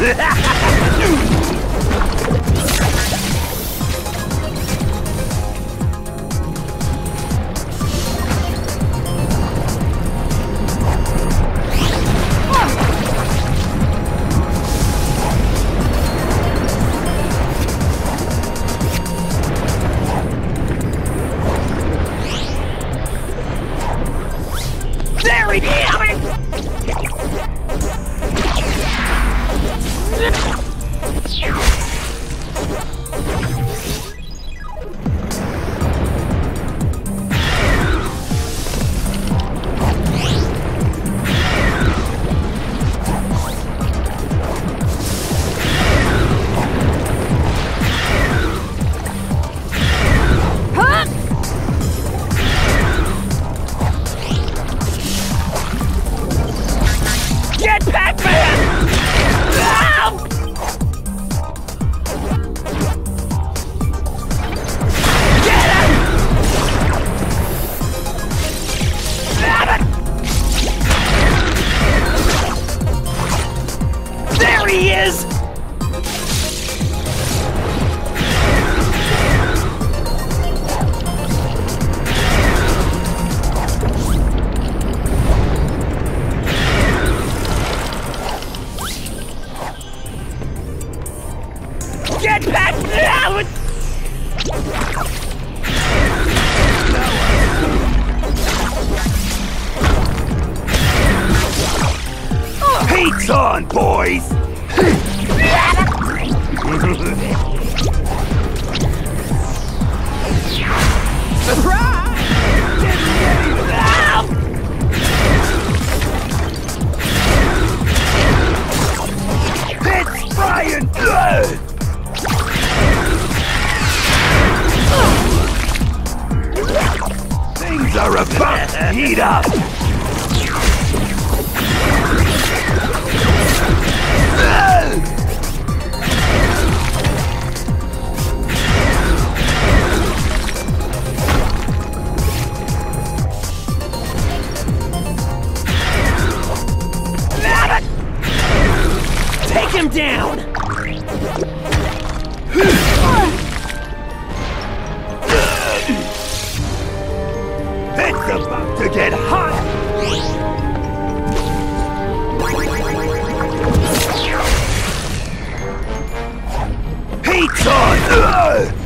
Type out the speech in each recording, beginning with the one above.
Get Pac-Man! Ow! Get him! There he is! Get back now! Heat's on, boys! Surprise! Get ready now! It's Brian! Things are about to heat up! Take him down! It's about to get hot! Heat's on!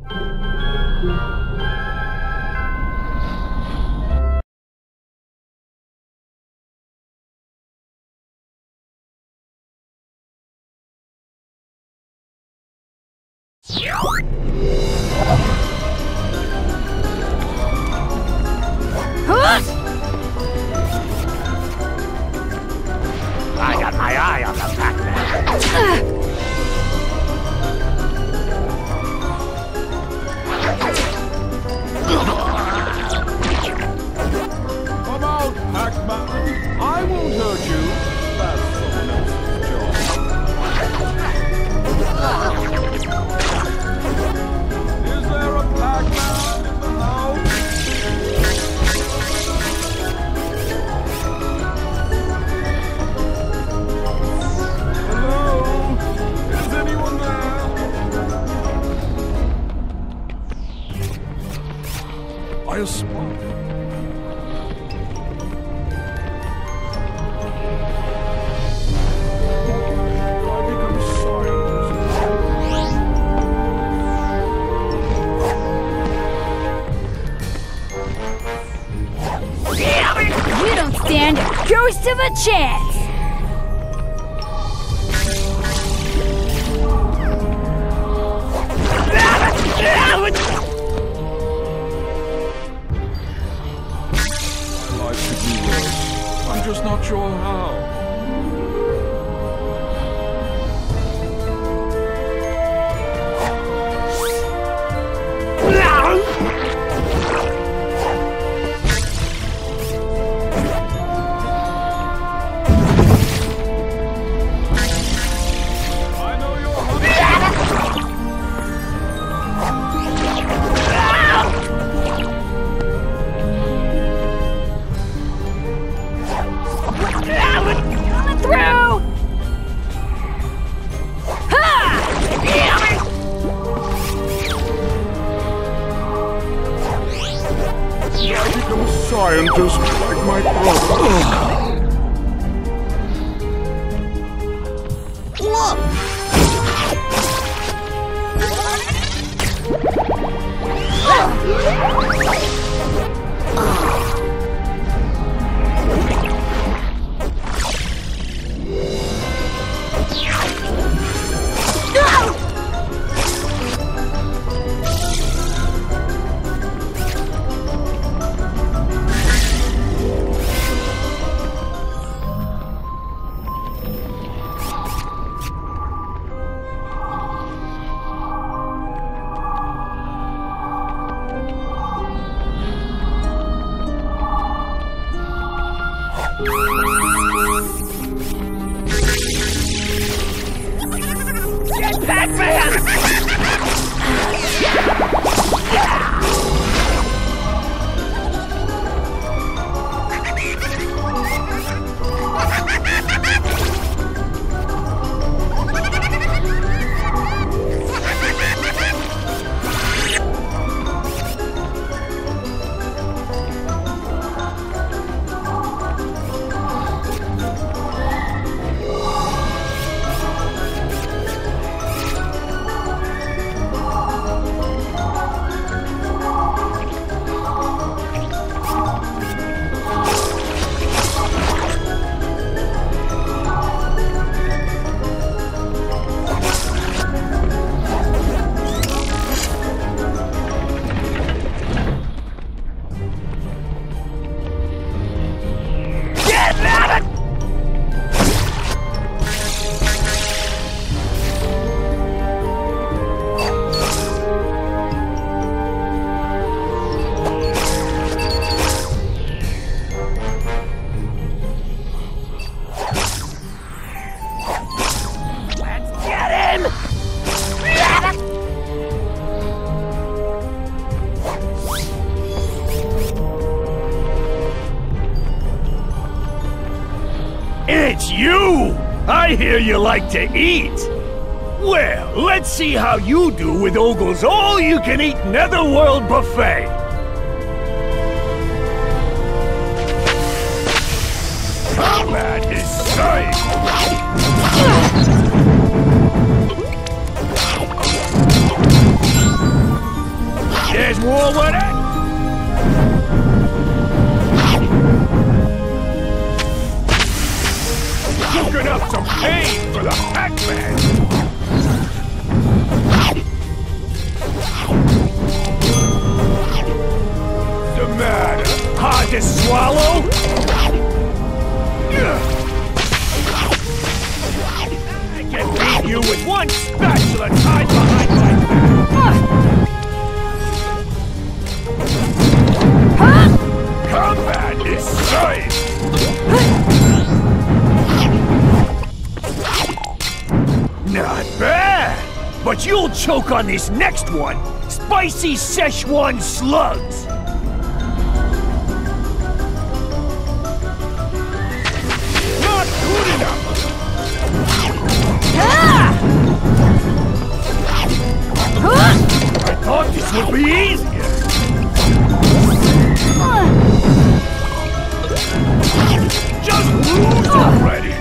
I got my eye on the Pac-Man. Come out, Pac-Man. I won't hurt you. That's someone else's job. Is there a Pac-Man in the house? Hello? Is anyone there? I spot. You don't stand a ghost of a chance! Life could be worse. I'm just not sure how. I know you're hungry. Coming through! Ha! I become a scientist like my brother. It's you! I hear you like to eat! Well, let's see how you do with Ogle's all-you-can-eat Netherworld buffet! That is safe! guys more with it? Cooking up some pain for the Pac-Man! The matter? Hard to swallow? I can beat you with one spatula tied behind my back! Combat is safe! Not bad! But you'll choke on this next one! Spicy Szechuan slugs! Not good enough! I thought this would be easier! Just lose already!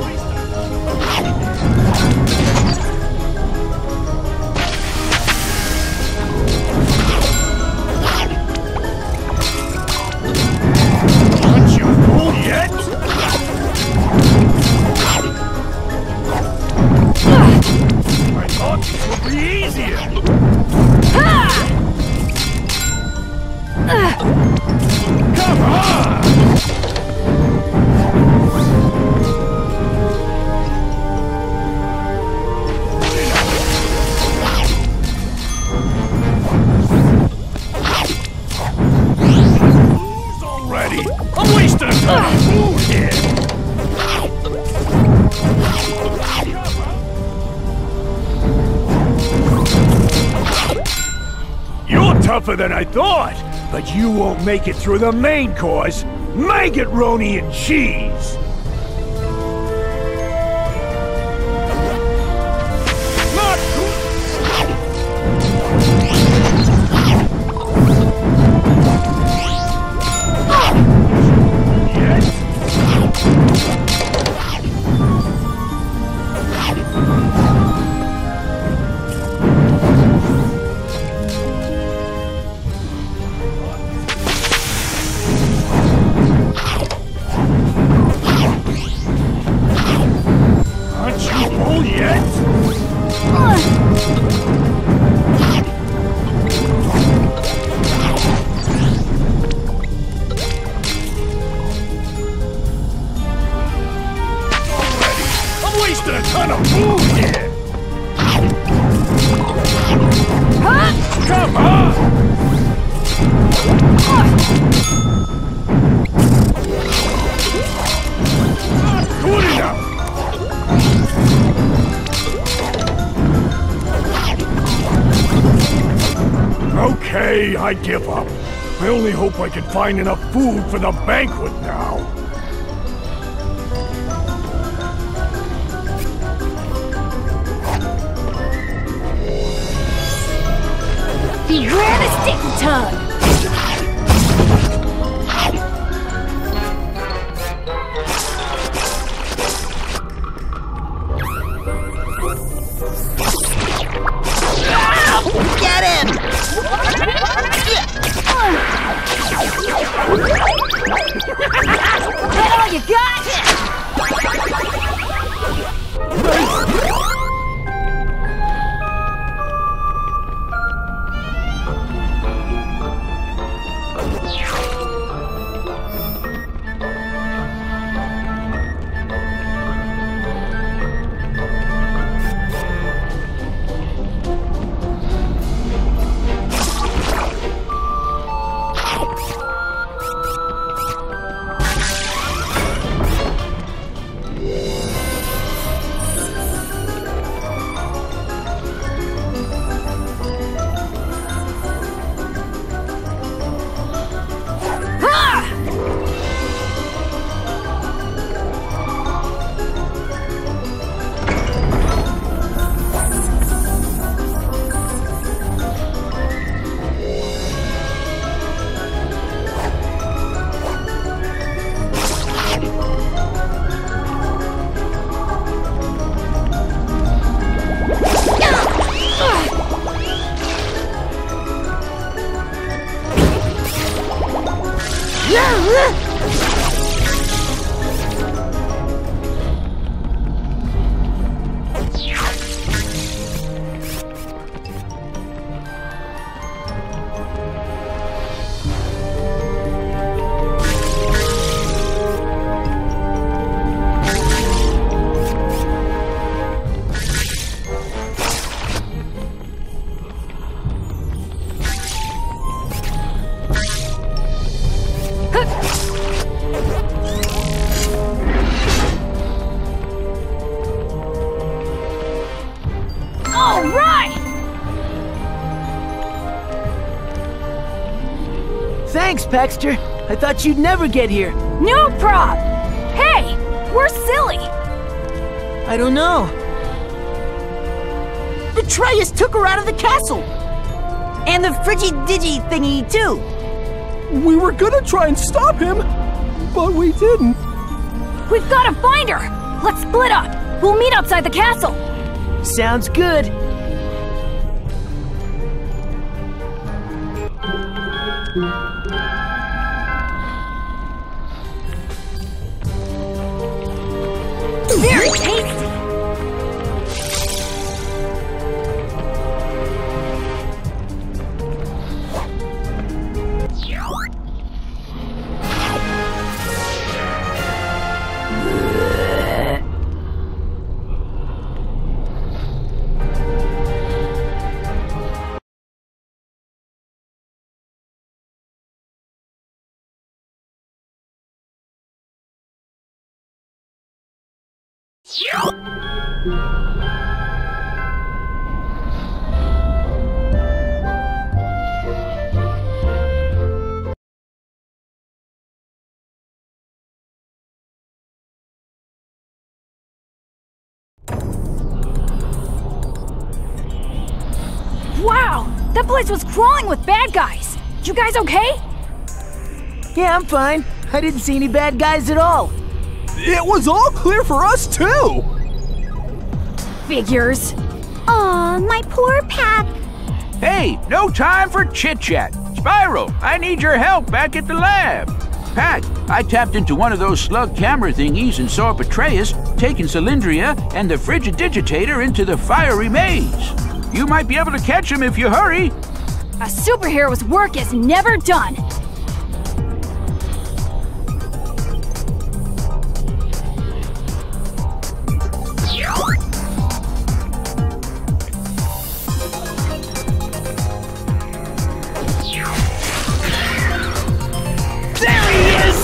Aren't you full yet? I thought this would be easier! Come on! Lose already! I'm wasting a ton of food here! You're tougher than I thought, but you won't make it through the main course, Maggot-roni and cheese! Not wasting a ton of food here! Come on! Not good enough! Okay, I give up. I only hope I can find enough food for the banquet now. Beware the sticky tongue! Get him! That all you got? All right! Thanks, Paxter. I thought you'd never get here. No prob! Hey, where's Silly? I don't know. Atreus took her out of the castle! And the Frigidigi thingy, too! We were gonna try and stop him, but we didn't. We've got to find her! Let's split up! We'll meet outside the castle! Sounds good. Very tasty! Wow! That place was crawling with bad guys! You guys okay? Yeah, I'm fine. I didn't see any bad guys at all. It was all clear for us, too! Figures. Aw, my poor Pac. Hey, no time for chit-chat. Spiral, I need your help back at the lab. Pac, I tapped into one of those slug camera thingies and saw Atreus taking Cylindria and the Frigidigitator into the fiery maze. You might be able to catch him if you hurry. A superhero's work is never done! There he is!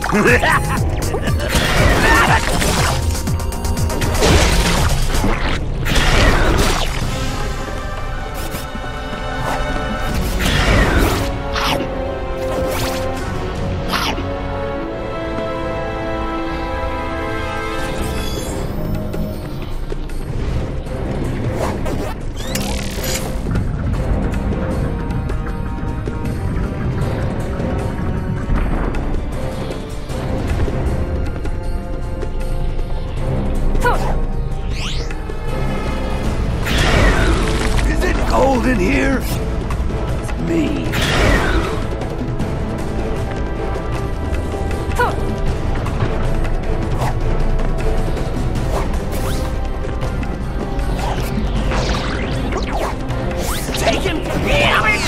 Is it cold in here? It's me. Take him! Damn it!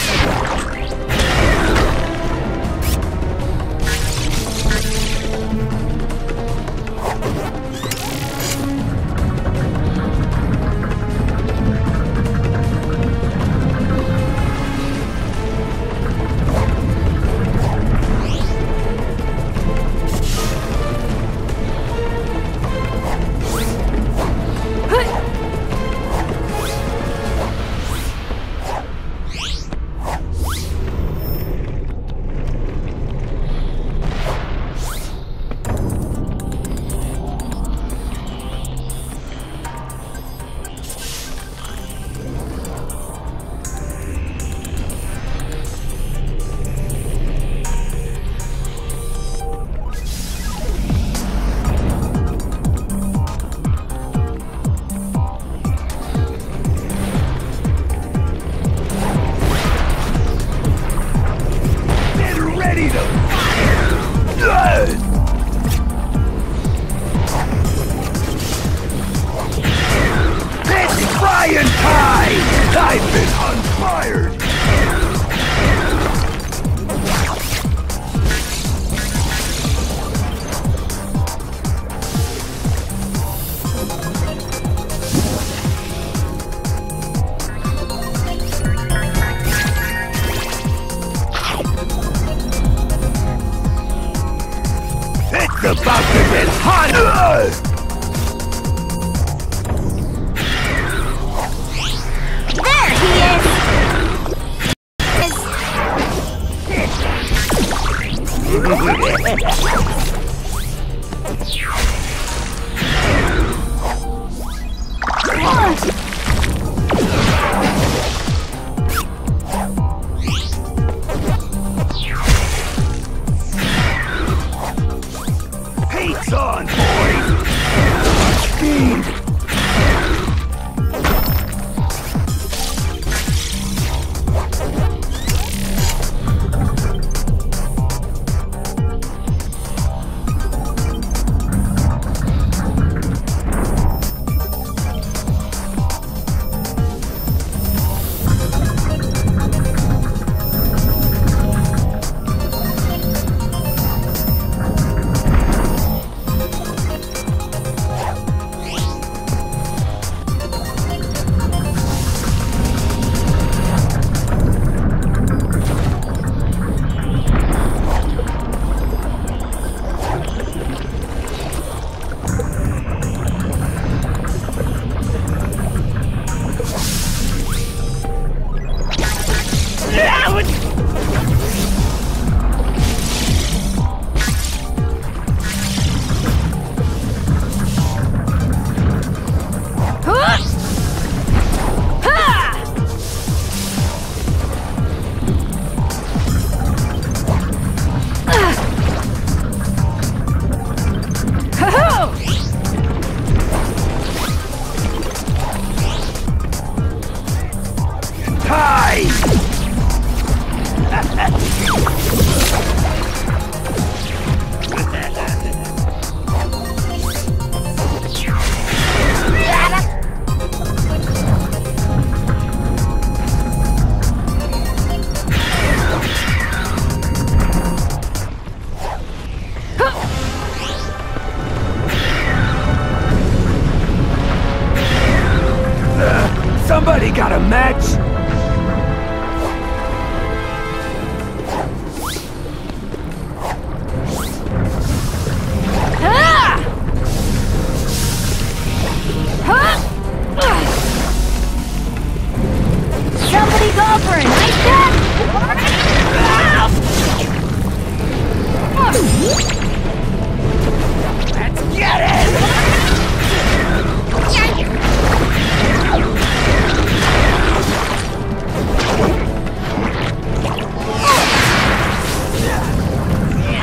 I've been unfired! It's about to get hot! Paint's on, boys! Speed!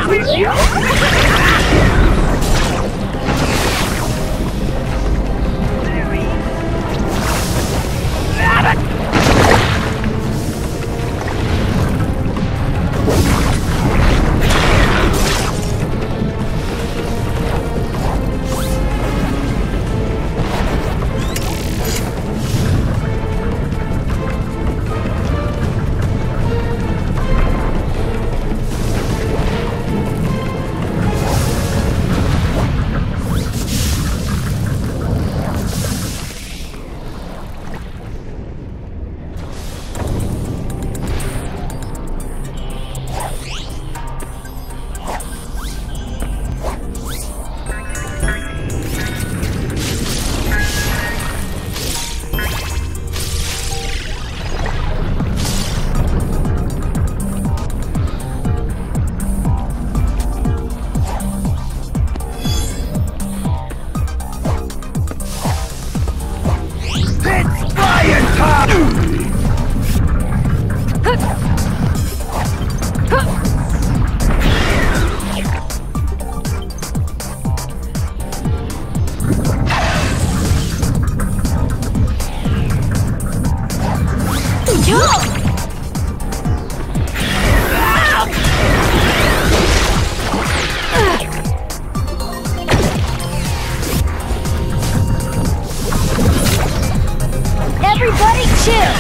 Everybody chill!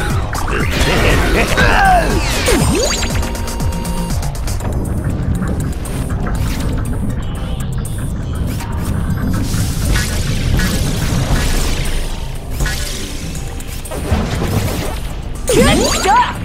Good stuff!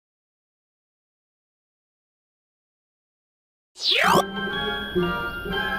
You